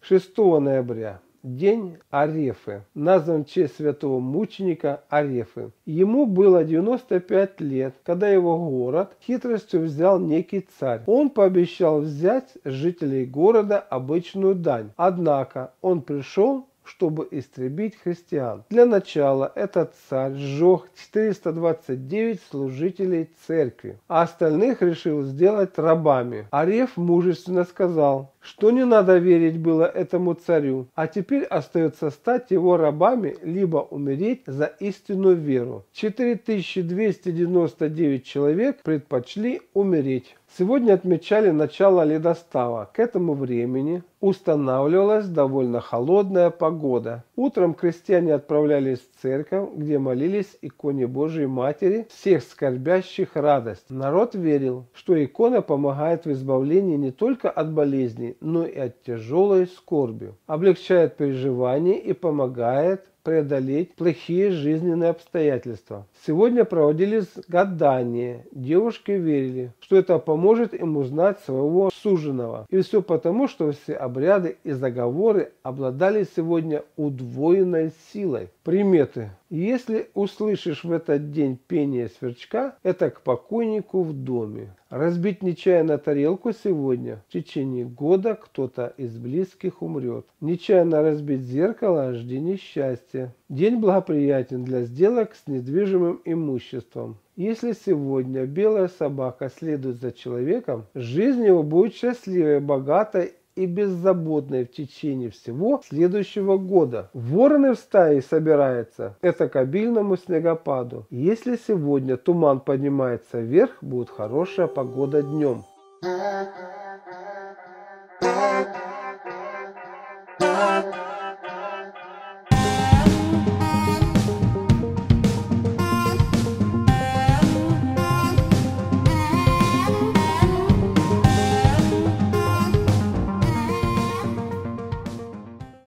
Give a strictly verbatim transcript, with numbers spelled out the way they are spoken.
шестого ноября. День Арефы, назван в честь святого мученика Арефы. Ему было девяносто пять лет, когда его город хитростью взял некий царь. Он пообещал взять с жителей города обычную дань. Однако он пришел, чтобы истребить христиан. Для начала этот царь сжег четыреста двадцать девять служителей церкви, а остальных решил сделать рабами. Ареф мужественно сказал, что не надо верить было этому царю, а теперь остается стать его рабами, либо умереть за истинную веру. четыре тысячи двести девяносто девять человек предпочли умереть. Сегодня отмечали начало ледостава. К этому времени устанавливалась довольно холодная погода. Утром крестьяне отправлялись в церковь, где молились иконе Божией Матери, всех скорбящих радость. Народ верил, что икона помогает в избавлении не только от болезней, но и от тяжелой скорби, облегчает переживания и помогает преодолеть плохие жизненные обстоятельства. Сегодня проводились гадания. Девушки верили, что это поможет им узнать своего суженого. И все потому, что все обряды и заговоры обладали сегодня удвоенной силой. Приметы. Если услышишь в этот день пение сверчка, это к покойнику в доме. Разбить нечаянно тарелку сегодня, в течение года кто-то из близких умрет. Нечаянно разбить зеркало, жди несчастья. День благоприятен для сделок с недвижимым имуществом. Если сегодня белая собака следует за человеком, жизнь его будет счастливой, богатой и беззаботной в течение всего следующего года. Вороны в стае собираются. Это к обильному снегопаду. Если сегодня туман поднимается вверх, будет хорошая погода днем. Thank you.